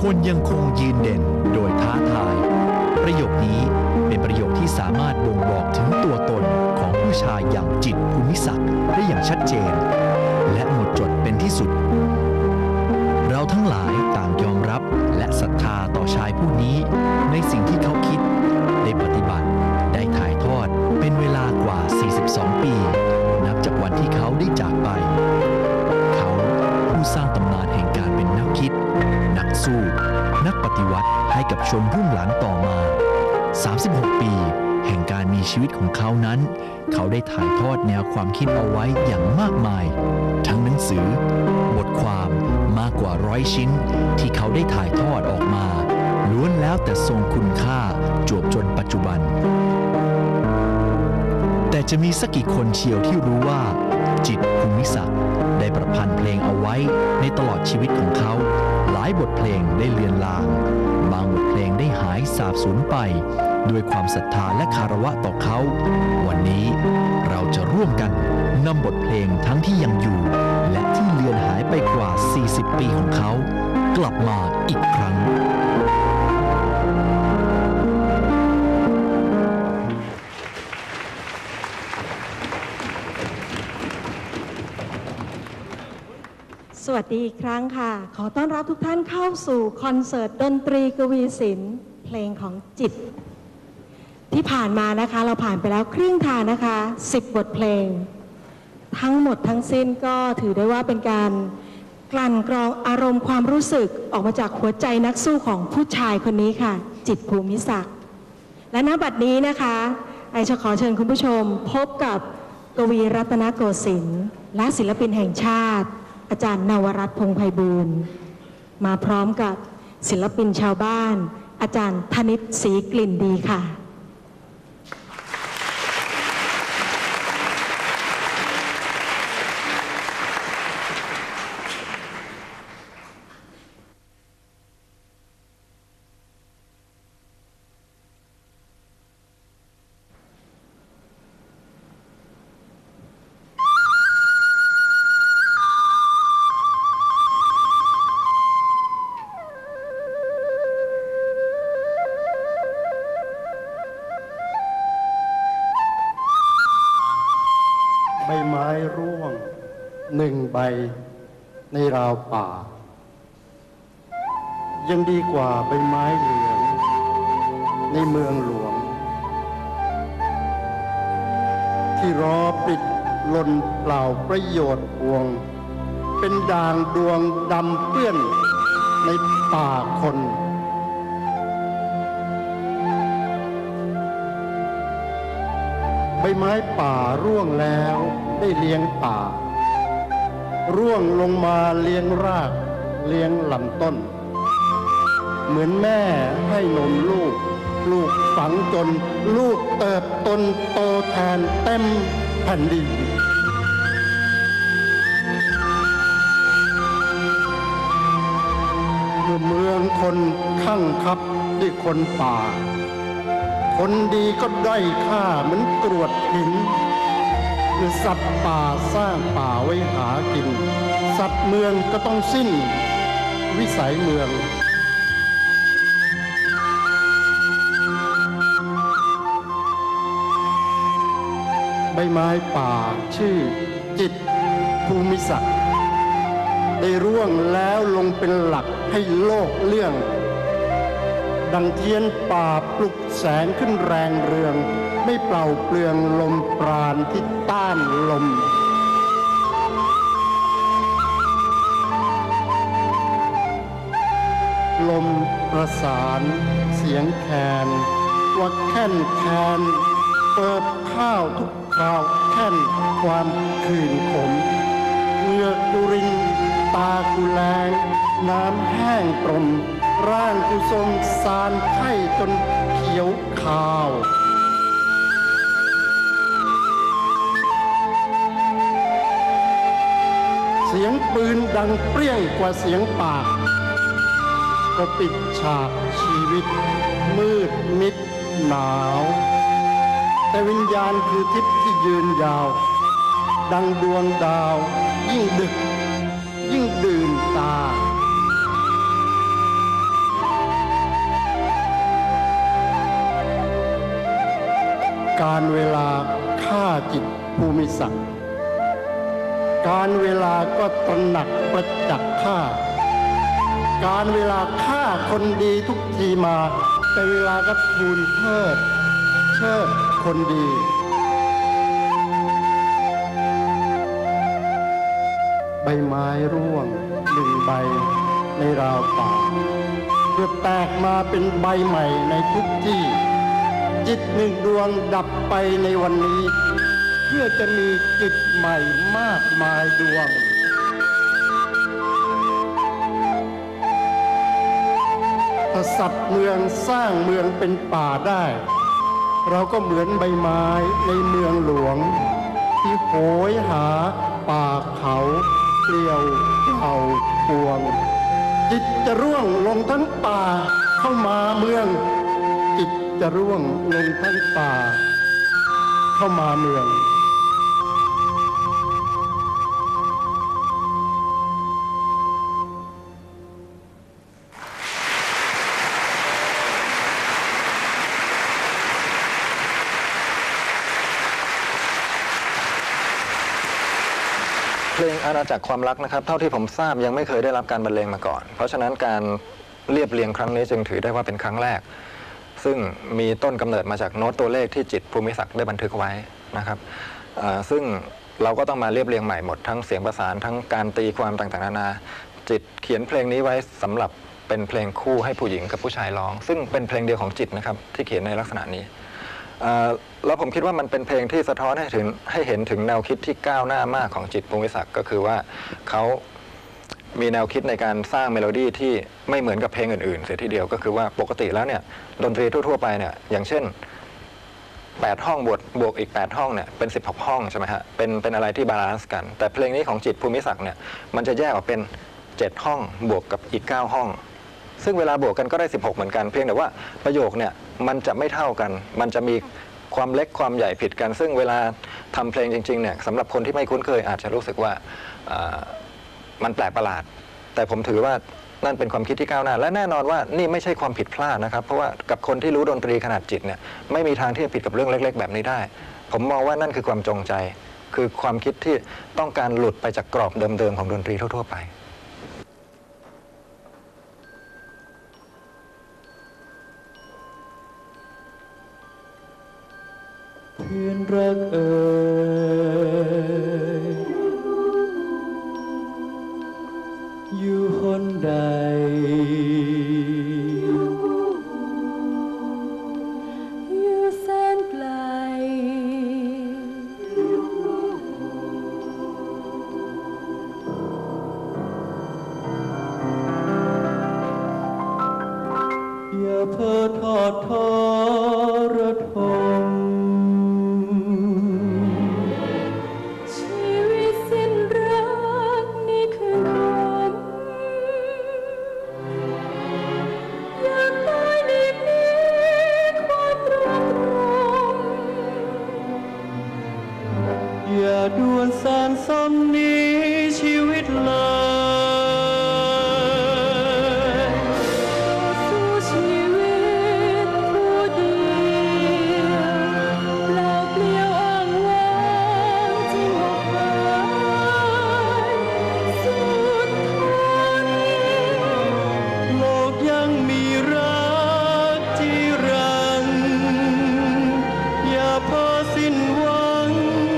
คนยังคงยืนเด่นโดยท้าทายประโยคนี้เป็นประโยคที่สามารถบ่งบอกถึงตัวตนของผู้ชายอย่างจิตร ภูมิศักดิ์ได้อย่างชัดเจนและหมดจดเป็นที่สุดเราทั้งหลายต่างยอมรับและศรัทธาต่อชายผู้นี้ในสิ่งที่เขาคิดได้ปฏิบัติได้ถ่ายทอดเป็นเวลากว่า42ปีนับจากวันที่เขาได้จากไปเขาผู้สร้างตำนานแห่งการเป็นนักคิดนักสู้นักปฏิวัติให้กับชนรุ่นหลังต่อมา36ปีแห่งการมีชีวิตของเขานั้นเขาได้ถ่ายทอดแนวความคิดเอาไว้อย่างมากมายทั้งหนังสือบทความมากกว่า100 ชิ้นที่เขาได้ถ่ายทอดออกมาล้วนแล้วแต่ทรงคุณค่าจวบจนปัจจุบันแต่จะมีสักกี่คนเชียวที่รู้ว่าจิตร ภูมิศักดิ์ได้ประพันธ์เพลงเอาไว้ในตลอดชีวิตของเขาหลายบทเพลงได้เลือนลางบางบทเพลงได้หายสาบสูญไปด้วยความศรัทธาและคารวะต่อเขาวันนี้เราจะร่วมกันนำบทเพลงทั้งที่ยังอยู่และที่เลือนหายไปกว่า40 ปีของเขากลับมาอีกครั้งสวัสดีอีกครั้งค่ะขอต้อนรับทุกท่านเข้าสู่คอนเสิร์ตดนตรีกวีศิลป์เพลงของจิตรที่ผ่านมานะคะเราผ่านไปแล้วครึ่งทางนะคะ10 บทเพลงทั้งหมดทั้งสิ้นก็ถือได้ว่าเป็นการกลั่นกรองอารมณ์ความรู้สึกออกมาจากหัวใจนักสู้ของผู้ชายคนนี้ค่ะจิตร ภูมิศักดิ์และณบัดนี้นะคะไอจะขอเชิญคุณผู้ชมพบกับกวีรัตนโกสินทร์และศิลปินแห่งชาติอาจารย์นวรัตน์ พงษ์ไพบูลย์มาพร้อมกับศิลปินชาวบ้านอาจารย์ธนิต ศรีกลิ่นดีค่ะใบไม้ร่วง1 ใบในราวป่ายังดีกว่าใบไม้เหลืองในเมืองหลวงที่รอปิดหล่นเปล่าประโยชน์พวงเป็นด่างดวงดำเปื้อนในป่าคนใบไม้ป่าร่วงแล้วได้เลี้ยงป่าร่วงลงมาเลี้ยงรากเลี้ยงลำต้นเหมือนแม่ให้นมลูกลูกฝังจนลูกเติบโตโตแทนเต็มแผ่นดินเมืองคนข้างคับด้วยคนป่าคนดีก็ด้อยค่าเหมือนกรวดหินหรือสัตว์ป่าสร้างป่าไว้หากินสัตว์เมืองก็ต้องสิ้นวิสัยเมืองใบไม้ป่าชื่อจิตร ภูมิศักดิ์ได้ร่วงแล้วลงเป็นหลักให้โลกเลื่องดังเทียนป่าปลุกแสงขึ้นแรงเรืองไม่เปล่าเปลืองลมปราณที่ต้านลมลมประสานเสียงแคนว่าแค่นแคนเปิดข้าวทุกคราวแค่นความขื่นขมเหงือกกุรินตากุแลงน้ำแห้งตรมร่างกุสมสารไข้จนเขียวขาวเสียงปืนดังเปรี้ยงกว่าเสียงปากก็ปิดฉากชีวิตมืดมิดหนาวแต่วิญญาณคือทิพย์ที่ยืนยาวดังดวงดาวยิ่งดึกยิ่งดื่นตาเวลาฆ่าจิตภูมิศักดิ์การเวลาก็ตระหนักประจักษ์ฆ่าการเวลาฆ่าคนดีทุกทีมาแต่เวลาก็ทูลเชิดคนดีใบไม้ร่วงหนึ่งใบในราวป่าเพื่อแตกมาเป็นใบใหม่ในทุกที่จิตหนึ่งดวงดับไปในวันนี้เพื่อจะมีจิตใหม่มากมายดวงถ้าสัตว์เมืองสร้างเมืองเป็นป่าได้เราก็เหมือนใบไม้ในเมืองหลวงที่โหยหาป่าเขาเปลี่ยวเขาปวงจิตจะร่วงลงทั้งป่าเข้ามาเมืองจิตจะร่วงลงทั้งป่าเข้ามาเมืองเพลงอาณาจักรความรักนะครับเท่าที่ผมทราบยังไม่เคยได้รับการบรรเลงมาก่อนเพราะฉะนั้นการเรียบเรียงครั้งนี้จึงถือได้ว่าเป็นครั้งแรกซึ่งมีต้นกำเนิดมาจากโน้ตตัวเลขที่จิตภูมิศักดิ์ได้บันทึกไว้นะครับซึ่งเราก็ต้องมาเรียบเรียงใหม่หมดทั้งเสียงประสานทั้งการตีความต่างๆนานาจิตเขียนเพลงนี้ไว้สำหรับเป็นเพลงคู่ให้ผู้หญิงกับผู้ชายร้องซึ่งเป็นเพลงเดียวของจิตนะครับที่เขียนในลักษณะนี้แล้วผมคิดว่ามันเป็นเพลงที่สะท้อนให้เห็นถึงแนวคิดที่ก้าวหน้ามากของจิตภูมิศักดิ์ก็คือว่าเขามีแนวคิดในการสร้างเมโลดี้ที่ไม่เหมือนกับเพลงอื่นๆเสียทีเดียวก็คือว่าปกติแล้วเนี่ยดนตรีทั่วๆไปเนี่ยอย่างเช่น8ห้องบวกอีก8ห้องเนี่ยเป็น16ห้องใช่ไหมฮะเป็นอะไรที่บาลานซ์กันแต่เพลงนี้ของจิตภูมิศักดิ์เนี่ยมันจะแยกออกเป็น7ห้องบวกกับอีก9ห้องซึ่งเวลาบวกกันก็ได้16เหมือนกันเพียงแต่ว่าประโยคเนี่ยมันจะไม่เท่ากันมันจะมีความเล็กความใหญ่ผิดกันซึ่งเวลาทำเพลงจริงๆเนี่ยสำหรับคนที่ไม่คุ้นเคยอาจจะรู้สึกว่ามันแปลกประหลาดแต่ผมถือว่านั่นเป็นความคิดที่ก้าวหน้าและแน่นอนว่านี่ไม่ใช่ความผิดพลาดนะครับเพราะว่ากับคนที่รู้ดนตรีขนาดจิตเนี่ยไม่มีทางที่จะผิดกับเรื่องเล็กๆแบบนี้ได้ผมมองว่านั่นคือความจงใจคือความคิดที่ต้องการหลุดไปจากกรอบเดิมๆของดนตรีทั่วๆไปเพื่อนรักเอ่ยอยู่หนใดอยู่แสนไกลอย่าเพ้อทอดทอระทมดวนสารสมนี้ชีวิตเลยสู้ชีวิตผู้เดียวเปล่าเปลี่ยวอ้างว้างจริงออกไปสุดท้ายโลกยังมีรักที่รังอย่าพอสิ้นหวัง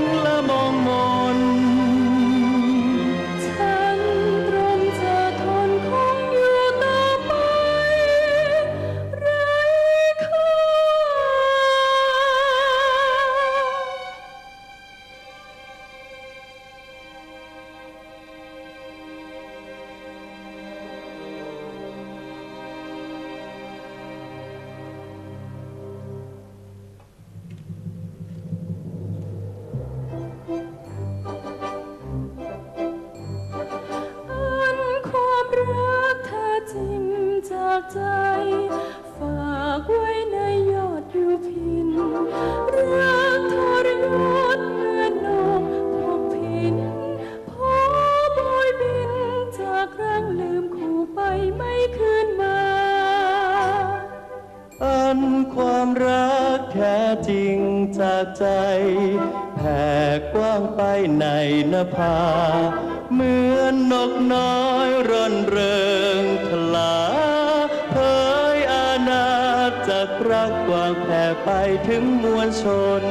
จากใจฝากไว้ในยอดยูพินรักทรยศเหมือนนกพกพินพอบอยบินจากครั้งลืมคู่ไปไม่คืนมาอันความรักแท้จริงจากใจแผ่กว้างไปในนภาเหมือนนกน้อยร่อนเริงทลาเผยอาณาจักรรักกว้างแผ่ไปถึงมวลชน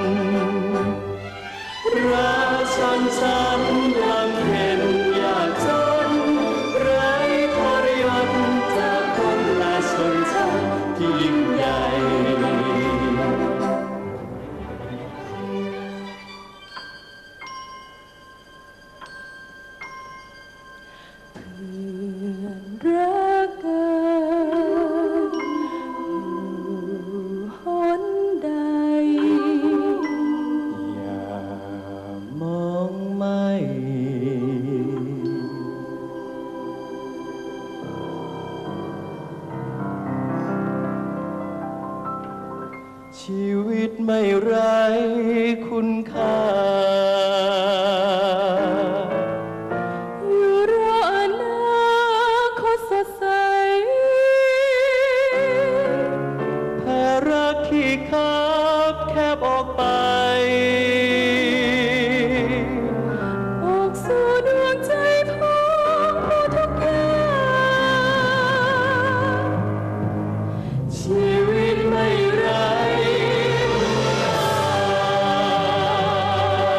ราชนชั้นบำเพ็ญยากจนไร้ทรยศจากคนและชนชั้นที่ยิ่งใหญ่รักกันอยู่หนใดอย่ามองไม่ชีวิตไม่ไร้คุณค่าอยู่รออนาคตสดใสแผ่รักที่คับแคบออกไปออกสู่ดวงใจของผู้ทุกอย่างชีวิตไม่ไร้คุณค่า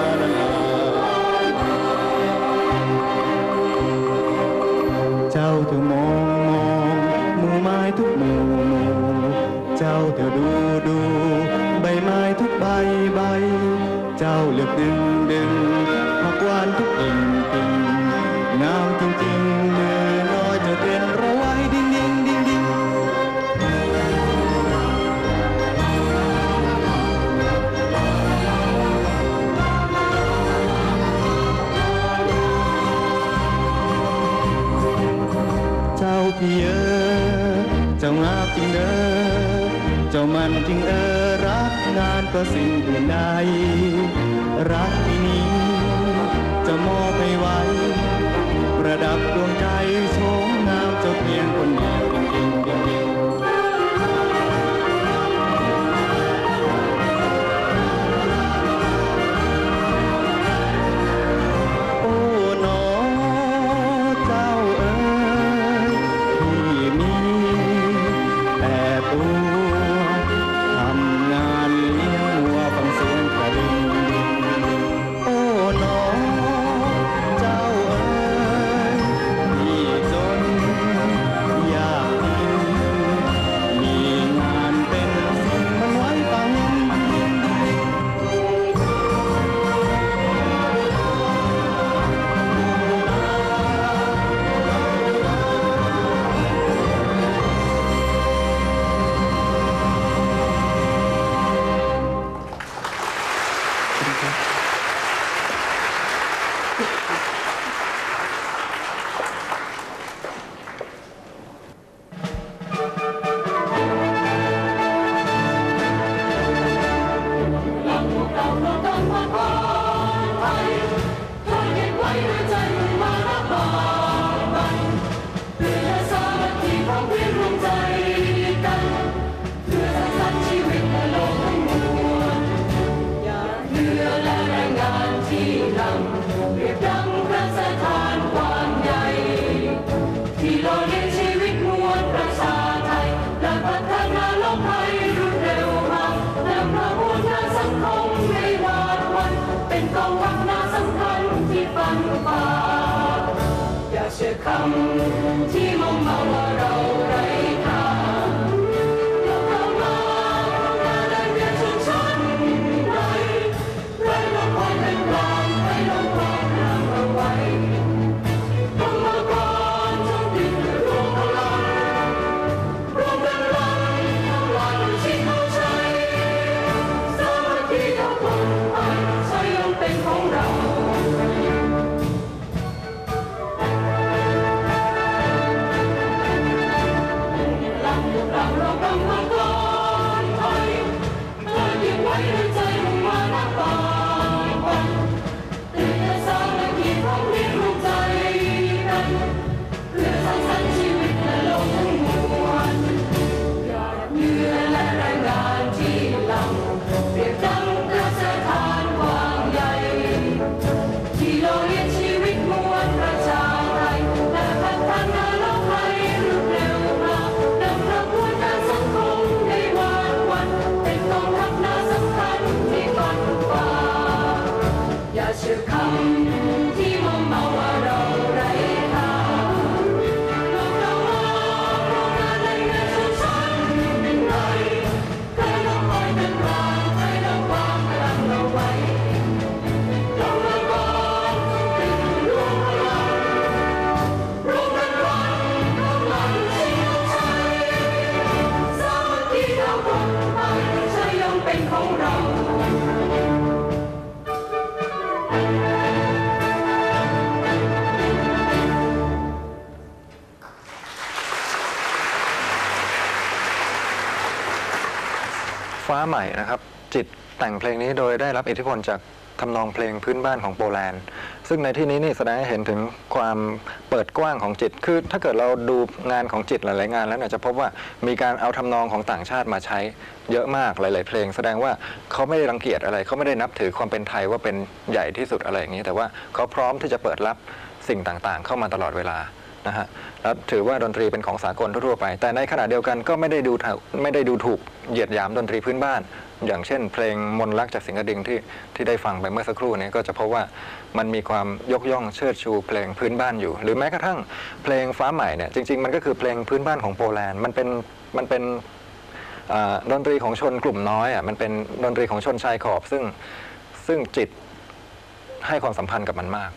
เจ้าเธอมองหมู่ไม้ทุกหมู่เจ้าเธอดูใบไม้ทุกใบเจ้าเลือกดึงผักหวานทุกกิ่งงามจริงๆมือน้อยจะเต้นระไว้ดิ้งเจ้าพี่เจ้างามจริงเด้อเจ้ามันจริงรักงานก็สิ่งอื่นใดรักที่นี้จะมอบให้ไว้ประดับดวงใจโฉมงามเจ้าเพียงคนเดียวโอ้หนอเจ้าพี่มีแต่ตัวทำงานเลี้ยงวัวฟังเสียงกระดิ่งโอ้หนอเจ้าพี่จนอยากมีงานเป็นสิ่งมันไว้ฟังคำที่มองมาว่าเราไร้ค่าเราเข้ามาเดินเวียนชนชั้นไร้ลมความเป็นกลางไร้ลมความห่างเอาไว้กรรมการจงดิ้นรวมพลังรวมกันรังทำลายด้วยชิงเอาชัยสามัคคีกับคนไทยชัยย่อมเป็นของเราฟ้าใหม่นะครับจิตแต่งเพลงนี้โดยได้รับอิทธิพลจากทำนองเพลงพื้นบ้านของโปแลนด์ซึ่งในที่นี้นี่แสดงให้เห็นถึงความเปิดกว้างของจิตคือถ้าเกิดเราดูงานของจิตหลายๆงานแล้วเนี่ยจะพบว่ามีการเอาทำนองของต่างชาติมาใช้เยอะมากหลายๆเพลงแสดงว่าเขาไม่ได้รังเกียจอะไรเขาไม่ได้นับถือความเป็นไทยว่าเป็นใหญ่ที่สุดอะไรอย่างนี้แต่ว่าเขาพร้อมที่จะเปิดรับสิ่งต่างๆเข้ามาตลอดเวลานะฮะแล้วถือว่าดนตรีเป็นของสากลทั่วไปแต่ในขณะเดียวกันก็ไม่ได้ดูถูกเหยียดหยามดนตรีพื้นบ้านอย่างเช่นเพลงมนต์รักจากสิงห์ดิ่งที่ได้ฟังไปเมื่อสักครู่นี้ก็จะพบว่ามันมีความยกย่องเชิดชูเพลงพื้นบ้านอยู่หรือแม้กระทั่งเพลงฟ้าใหม่เนี่ยจริงๆมันก็คือเพลงพื้นบ้านของโปแลนด์มันเป็นดนตรีของชนกลุ่มน้อยมันเป็นดนตรีของชนชายขอบซึ่งจิตให้ความสัมพันธ์กับมันมาก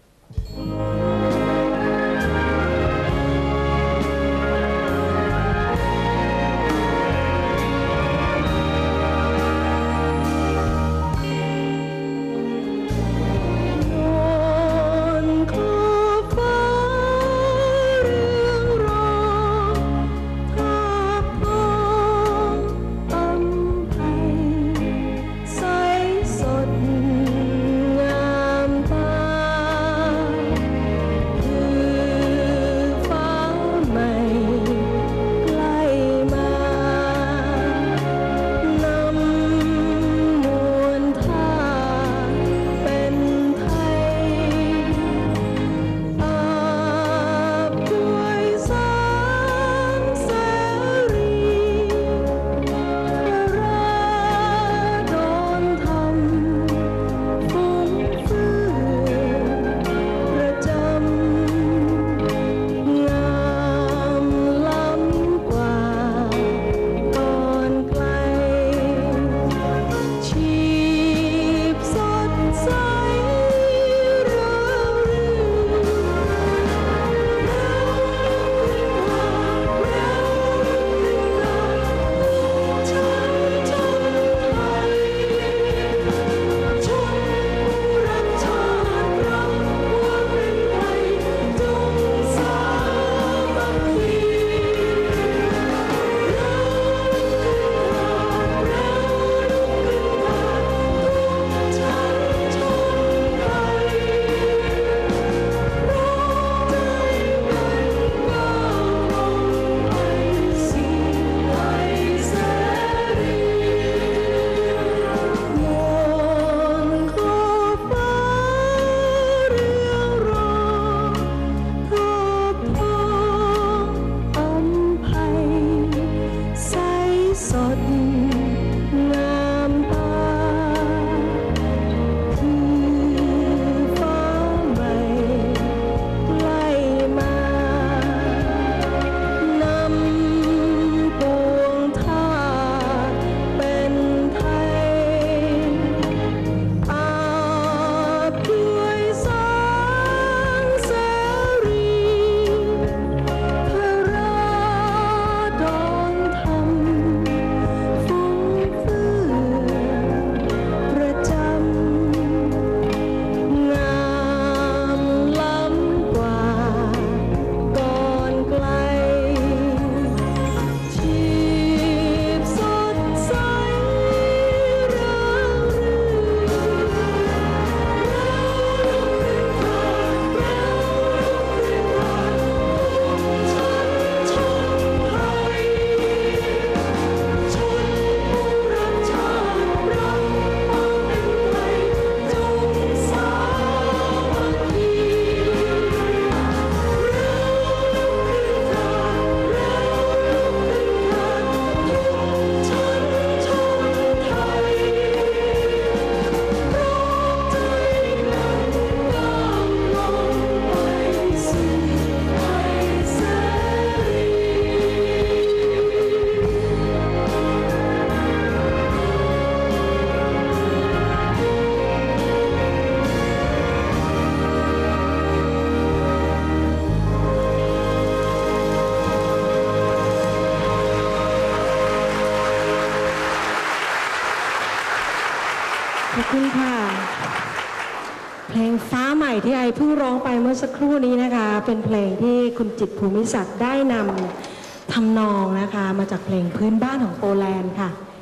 ขอบคุณค่ะเพลงฟ้าใหม่ที่ไอเพิ่งร้องไปเมื่อสักครู่นี้นะคะเป็นเพลงที่คุณจิตรภูมิศักดิ์ได้นำทำนองนะคะมาจากเพลงพื้นบ้านของโปแลนด์ค่ะ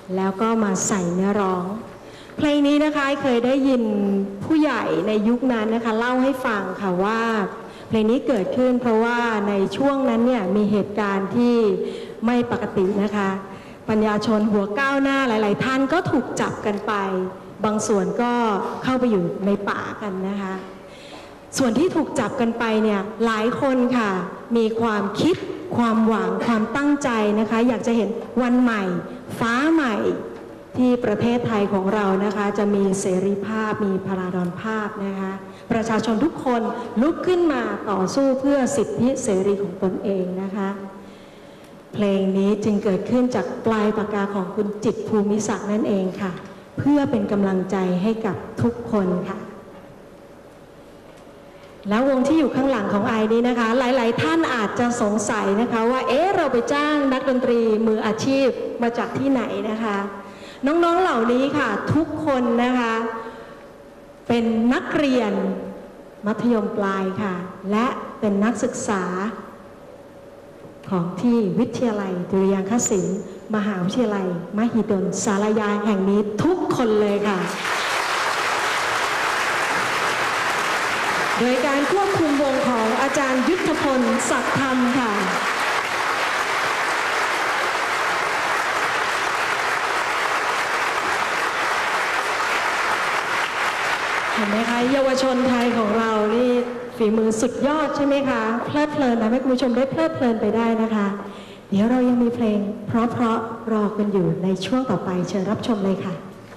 แล้วก็มาใส่เนื้อร้องเพลงนี้นะคะเคยได้ยินผู้ใหญ่ในยุคนั้นนะคะเล่าให้ฟังค่ะว่าเพลงนี้เกิดขึ้นเพราะว่าในช่วงนั้นเนี่ยมีเหตุการณ์ที่ไม่ปกตินะคะปัญญาชนหัวก้าวหน้าหลายๆท่านก็ถูกจับกันไปบางส่วนก็เข้าไปอยู่ในป่ากันนะคะส่วนที่ถูกจับกันไปเนี่ยหลายคนค่ะมีความคิดความหวังความตั้งใจนะคะอยากจะเห็นวันใหม่ฟ้าใหม่ที่ประเทศไทยของเรานะคะจะมีเสรีภาพมีพลาดรภาพนะคะประชาชนทุกคนลุกขึ้นมาต่อสู้เพื่อสิทธิเสรีของตนเองนะคะเพลงนี้จึงเกิดขึ้นจากปลายปากกาของคุณจิตรภูมิศักดิ์นั่นเองค่ะเพื่อเป็นกำลังใจให้กับทุกคนค่ะแล้ววงที่อยู่ข้างหลังของไอนี้นะคะหลายๆท่านอาจจะสงสัยนะคะว่าเราไปจ้างนักดนตรีมืออาชีพมาจากที่ไหนนะคะน้องๆเหล่านี้ค่ะทุกคนนะคะเป็นนักเรียนมัธยมปลายค่ะและเป็นนักศึกษาของที่วิทยาลัยดุริยางคศิลป์มหาวิทยาลัยมหิดลศาลายาแห่งนี้ทุกคนเลยค่ะโดยการควบคุมวงของอาจารย์ยุทธพลศักดิ์ธรรมค่ะเห็นไหมคะเยาวชนไทยของเรานี่ฝีมือสุดยอดใช่ไหมคะเพลิดเพลินนะให้คุณผู้ชมได้เพลิดเพลินไปได้นะคะเดี๋ยวเรายังมีเพลงเพราะๆรอกันอยู่ในช่วงต่อไปเชิญรับชมเลยค่ะ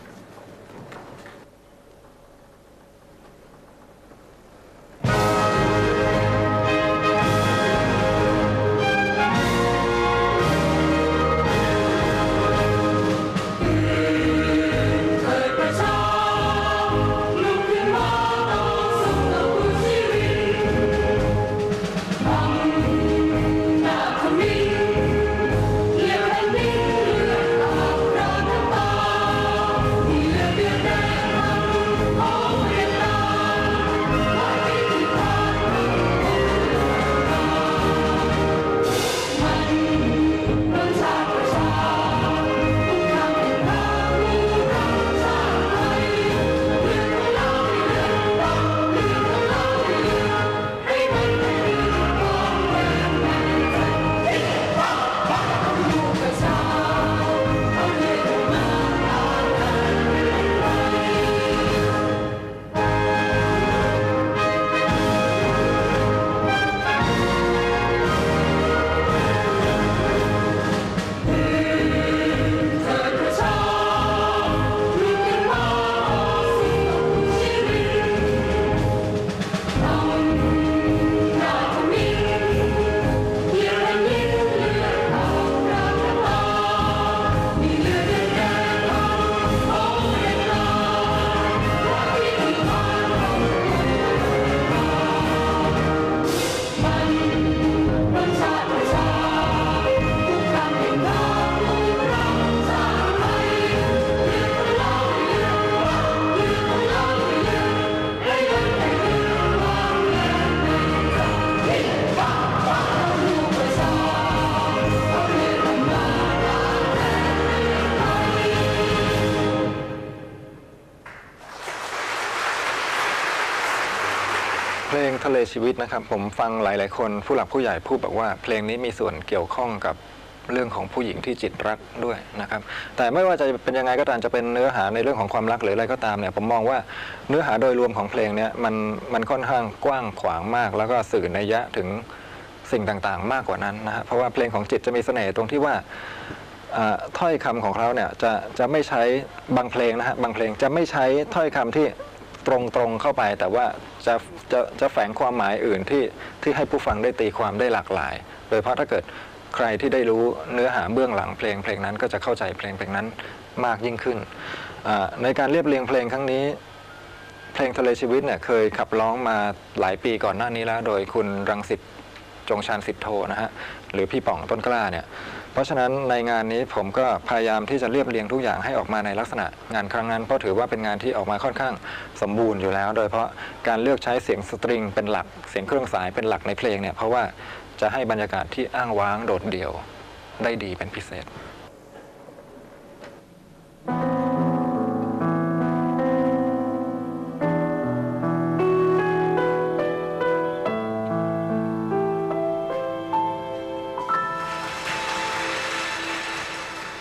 เพลงทะเลชีวิตนะครับผมฟังหลายๆคนผู้หลักผู้ใหญ่พูดบอกว่าเพลงนี้มีส่วนเกี่ยวข้องกับเรื่องของผู้หญิงที่จิตรักด้วยนะครับแต่ไม่ว่าจะเป็นยังไงก็ตามจะเป็นเนื้อหาในเรื่องของความรักหรืออะไรก็ตามเนี่ยผมมองว่าเนื้อหาโดยรวมของเพลงนี้มันค่อนข้างกว้างขวางมากแล้วก็สื่อนัยยะถึงสิ่งต่างๆมากกว่านั้นนะฮะเพราะว่าเพลงของจิตจะมีเสน่ห์ตรงที่ว่าถ้อยคำของเขาเนี่ยจะไม่ใช้บางเพลงนะฮะบางเพลงจะไม่ใช้ถ้อยคำที่ตรงเข้าไปแต่ว่าจะแฝงความหมายอื่นที่ให้ผู้ฟังได้ตีความได้หลากหลายโดยเฉพาะถ้าเกิดใครที่ได้รู้เนื้อหาเบื้องหลังเพลงนั้นก็จะเข้าใจเพลงนั้นมากยิ่งขึ้นในการเรียบเรียงเพลงครั้งนี้เพลงทะเลชีวิตเนี่ยเคยขับร้องมาหลายปีก่อนหน้านี้แล้วโดยคุณรังสิตจงชาญสิทธโธนะฮะหรือพี่ป๋องต้นกล้าเนี่ยเพราะฉะนั้นในงานนี้ผมก็พยายามที่จะเรียบเรียงทุกอย่างให้ออกมาในลักษณะงานครั้งนั้นเพราะถือว่าเป็นงานที่ออกมาค่อนข้างสมบูรณ์อยู่แล้วโดยเฉพาะการเลือกใช้เสียงสตริงเป็นหลักเสียงเครื่องสายเป็นหลักในเพลงเนี่ยเพราะว่าจะให้บรรยากาศที่อ้างว้างโดดเดี่ยวได้ดีเป็นพิเศษ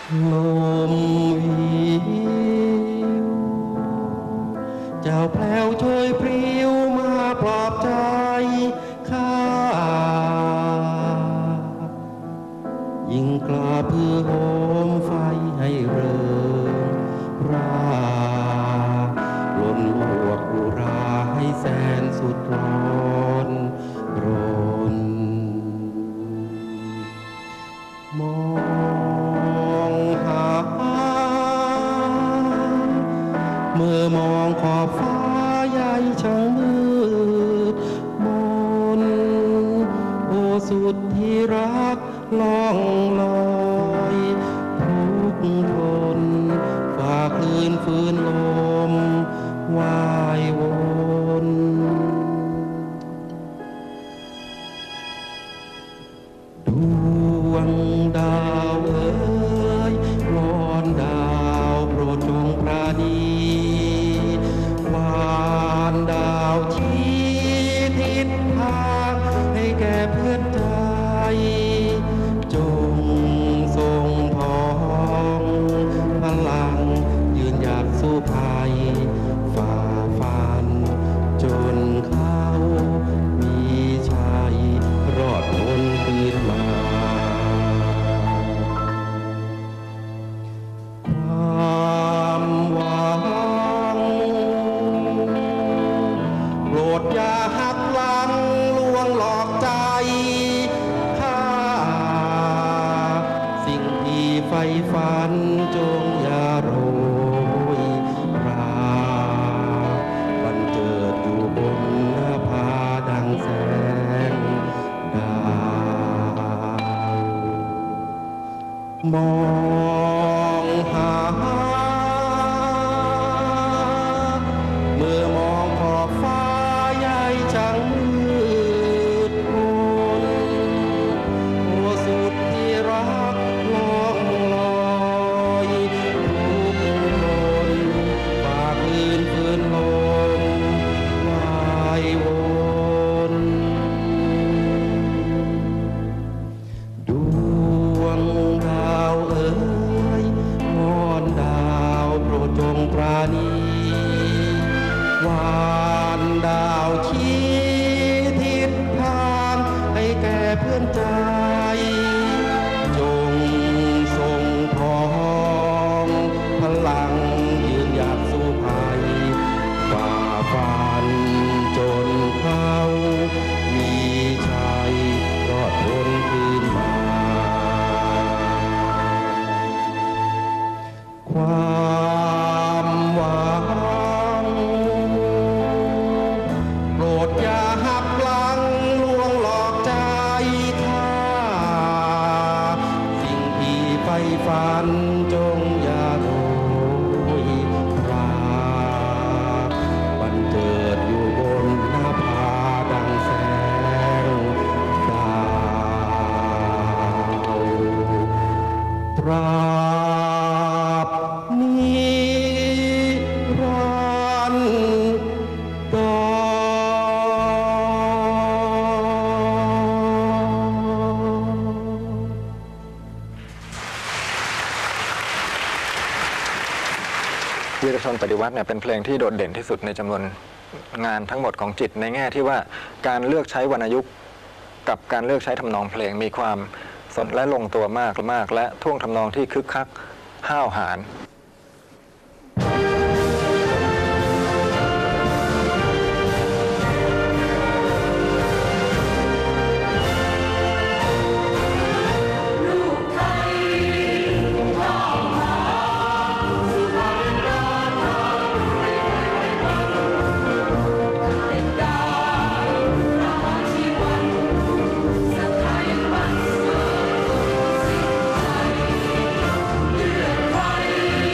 ลมวิวเจ้าแพรวช่วยพริ้วมาปลอบใจข้ายิ่งกล้าเพื่อโหมไฟให้เริงราหล่นลวกอุราให้แสนสุดร้อนรนมองหาเมื่อมองขอบฟ้าใหญ่ช่างมืดมนโอ้สุดที่รักล่องลอยทุกทนฝ่าคลื่นฝืนลมวายวนดวงดาวเอ๋ยวอนดาวโปรดจงปราณีวานดาวชี้ทิศทางให้แก่เพื่อนใจจงทรงพองพลังยืนหยัดสู้ภัยฝ่าฟันจนเขามีชัยรอดพ้นคืนมา ความหวังโปรดอย่าหักหลังลวงหลอกใจข้าสิ่งที่ใฝ่ฝันจงอย่าโรยราบันเจิดอยู่บนหน้าผาดังแสงดาวมองหาเมื่อมองขอบฟ้าใหญ่ช่างมืดมนโอ้สุดที่รักล่องลอยทุกคนฝ่าคลื่นฝืนลมวายวนดวงดาวเอ๋ยวอนดาวโปรดจงปราณีวานดาวชี้ทิศทางให้แก่เพื่อนใจจงทรงพองพลังยืนหยัดสู้ภัยฝ่าฟันจนเขามีชัยรอดพ้นคืนมา ความหวังโปรดอย่าหักหลังลวงหลอกใจข้าสิ่งที่ใฝ่ฝันจงอย่าโรยราบันเจิดอยู่บนหน้าผาดังแสงดาวตราบนิรันดรวีรชนปฏิวัติเนี่ยเป็นเพลงที่โดดเด่นที่สุดในจำนวนงานทั้งหมดของจิตในแง่ที่ว่าการเลือกใช้วรรณยุกต์กับการเลือกใช้ทำนองเพลงมีความสดและลงตัวมากและท่วงทำนองที่คึกคักห้าวหาญเลือดไฟ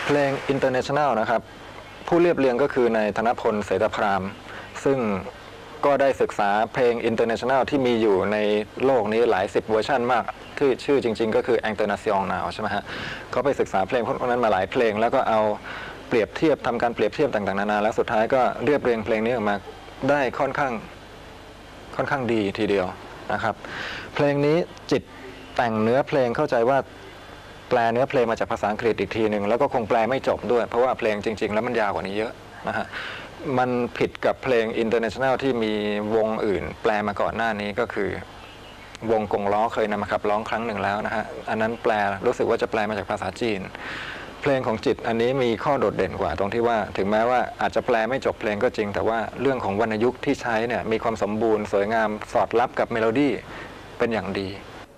เพลง International นะครับผู้เรียบเรียงก็คือนายธนพลเสถพรามซึ่งก็ได้ศึกษาเพลง International ที่มีอยู่ในโลกนี้หลาย10เวอร์ชันมากที่ชื่อจริงๆก็คือ International ใช่ไหมฮะเขาไปศึกษาเพลงพวกนั้นมาหลายเพลงแล้วก็เอาเปรียบเทียบทำการเปรียบเทียบต่างๆนานาแล้วสุดท้ายก็เรียบเรียงเพลงนี้ออกมาได้ค่อนข้างดีทีเดียวนะครับเพลงนี้จิตแต่งเนื้อเพลงเข้าใจว่าแปลเนื้อเพลงมาจากภาษาอังกฤษอีกทีหนึ่งแล้วก็คงแปลไม่จบด้วยเพราะว่าเพลงจริงๆแล้วมันยาวกว่านี้เยอะนะฮะมันผิดกับเพลง International ที่มีวงอื่นแปลมาก่อนหน้านี้ก็คือวงกงล้อเคยนำมาขับร้องครั้งหนึ่งแล้วนะฮะอันนั้นแปลรู้สึกว่าจะแปลมาจากภาษาจีนเพลงของจิตอันนี้มีข้อโดดเด่นกว่าตรงที่ว่าถึงแม้ว่าอาจจะแปลไม่จบเพลงก็จริงแต่ว่าเรื่องของวรรณยุกต์ที่ใช้เนี่ยมีความสมบูรณ์สวยงามสอดรับกับเมโลดี้เป็นอย่างดี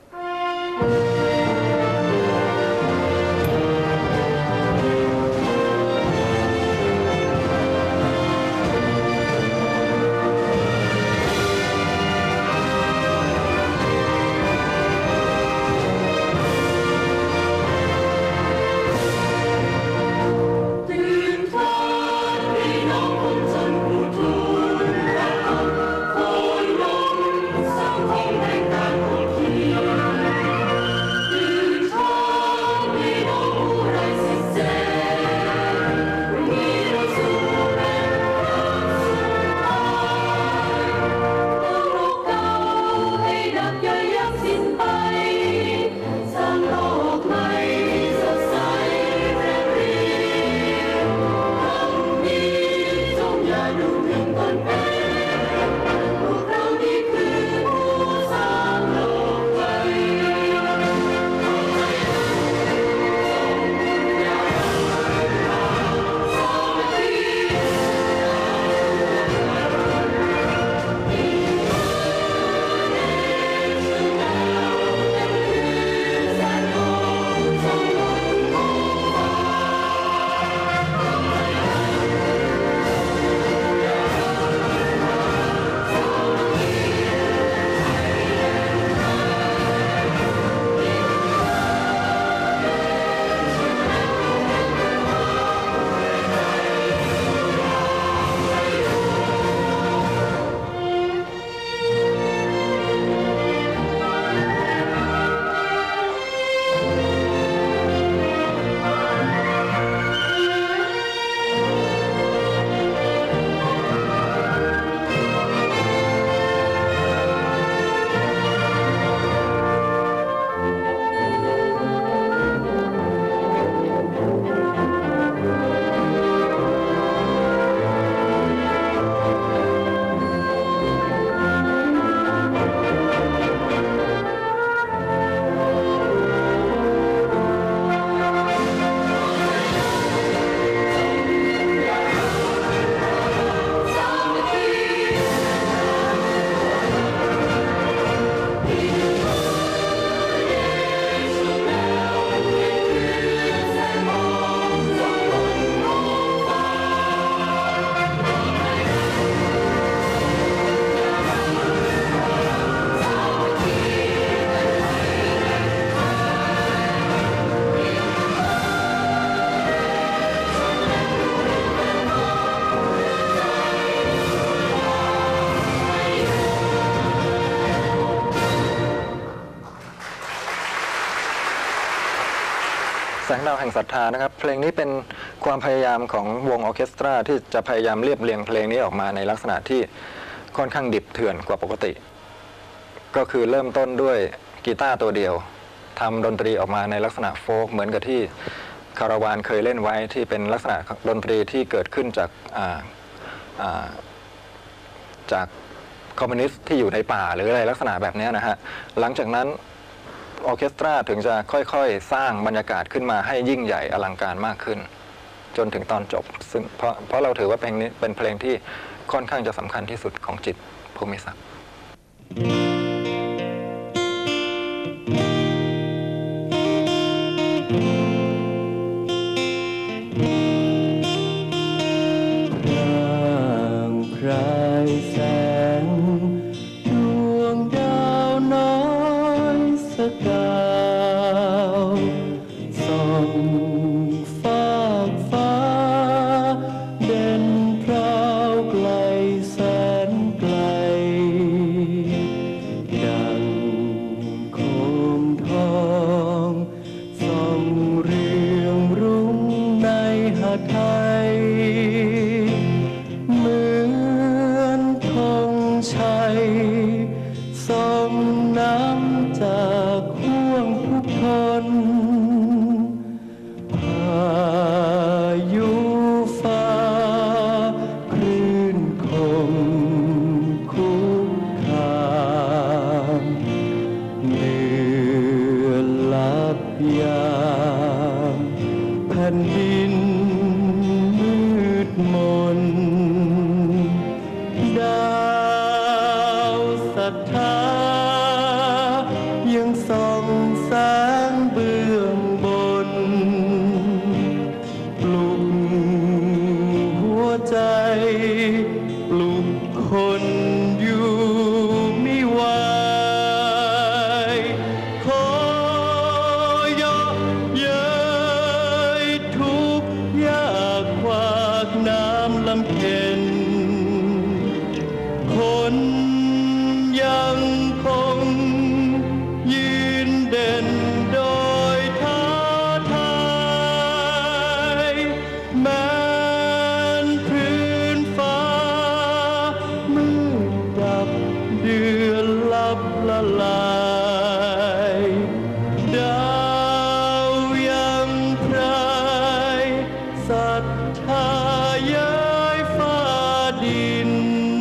แสงดาวแห่งศรัทธานะครับเพลงนี้เป็นความพยายามของวงออร์เคสตราที่จะพยายามเรียบเรียงเพลงนี้ออกมาในลักษณะที่ค่อนข้างดิบเถื่อนกว่าปกติก็คือเริ่มต้นด้วยกีตาร์ตัวเดียวทำดนตรีออกมาในลักษณะโฟล์กเหมือนกับที่คาราวานเคยเล่นไว้ที่เป็นลักษณะดนตรีที่เกิดขึ้นจากคอมมิวนิสต์ที่อยู่ในป่าหรืออะไรลักษณะแบบนี้นะฮะหลังจากนั้นออร์เคสตราถึงจะค่อยๆสร้างบรรยากาศขึ้นมาให้ยิ่งใหญ่อลังการมากขึ้นจนถึงตอนจบซึ่งเพราะเราถือว่าเพลงนี้เป็นเพลงที่ค่อนข้างจะสำคัญที่สุดของจิตร ภูมิศักดิ์แสงดวงดาวน้อยสักดาวส่องฟ้ายามแผ่นดินมืดมนดาวศรัทธายังส่องแสงเบื้องบนปลุกหัวใจปลุกคนอยู่มิไหวขอยกเย้ยทุกยากขวากน้ำลำเค็ญคนยังคงยืนเด่นโดยท้าทายแม้นพื้นฟ้ามืดดับเดือนลับละลายดาวยังพรายศรัทธาย้ายฟ้าดิน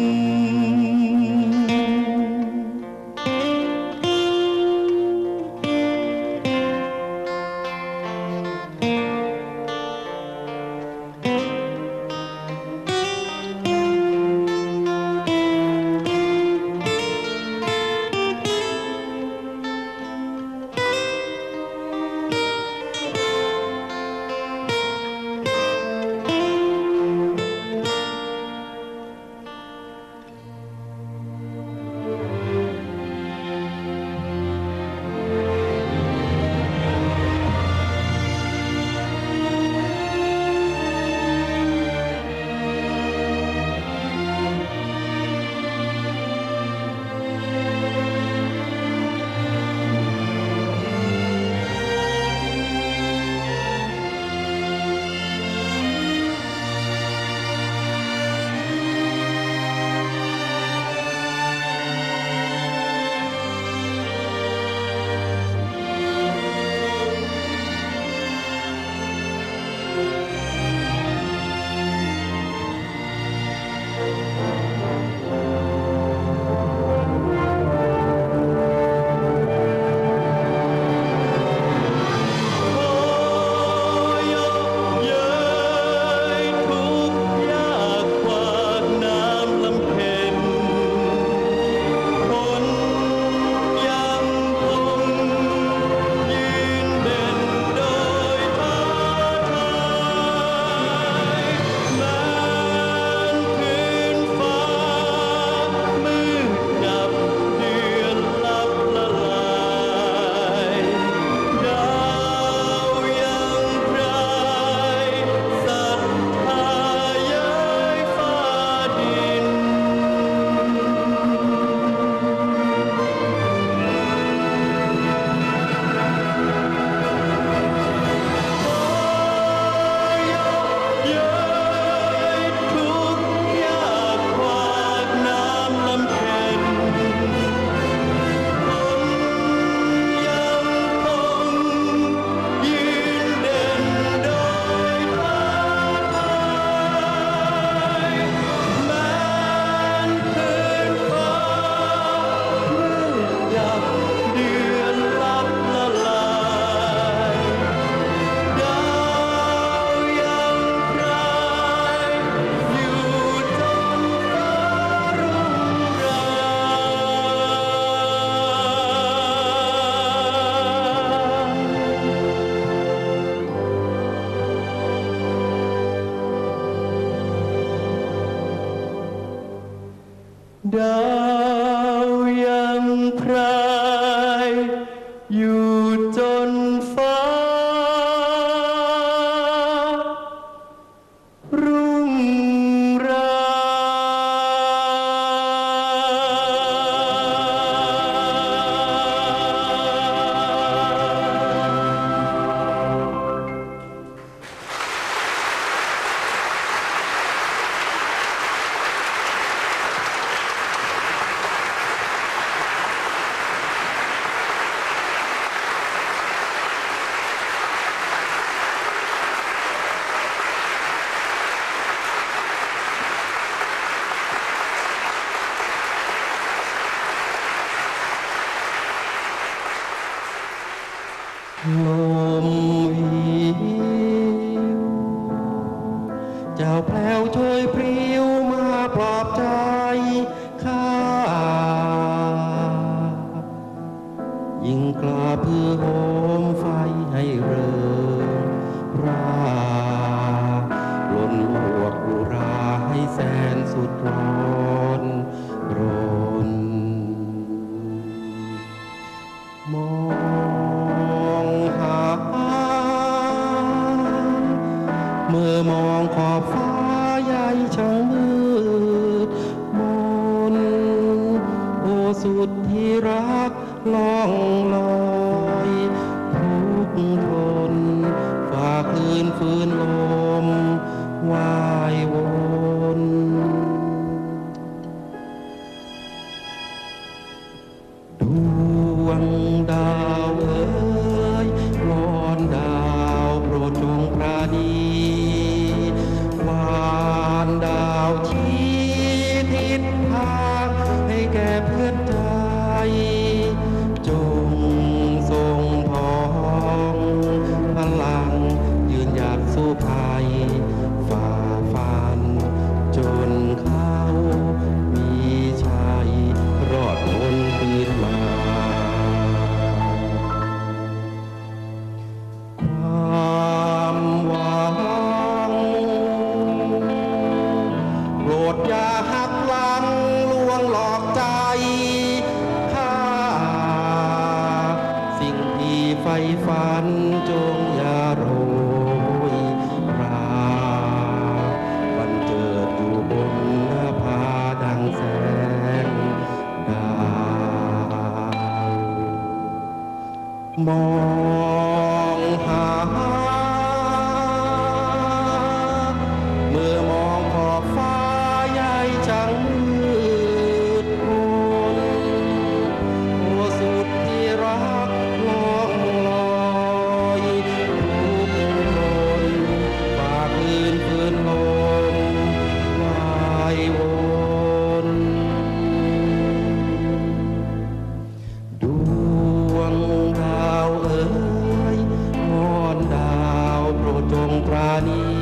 ดาวยังพรายอยู่จนฟ้ารุ่งรายคลมวิวเจ้าแพรวช่วยพริ้วมาปลอบใจข้ายิ่งกล้าเพื่อโหมไฟให้เริงราล้นลวกอุราให้แสนสุดร้อนรนมองหาเมื่อมองขอบฟ้าใหญ่ช่างมืดมนโอ้สุดที่รักล่องลอยทุกทนฝ่าคลื่นฝืนลมวายวนดวงดาวเอ๋ยวอนดาวโปรดจงปราณีวานดาวชี้ทิศทางให้แก่เพื่อนใจจงทรงทองพลังยืนหยัดสู้ภัยฝ่าฟันจนเขามีชัยรอดพ้นคืนมาความหวังโปรดอย่าหักหลังลวงหลอกใจข้าสิ่งที่ใฝ่ฝันจงอย่าโรยราบันเจิดอยู่บนหน้าผาดังแสงดาวมองหาเมื่อมองขอบฟ้าใหญ่จังมืดมนโอ้สุดที่รักล่องลอยทุกทนฝ่าคลื่นฝืนลมวายวนดวงดาวเอ๋ยวอนดาวโปรดจงปราณี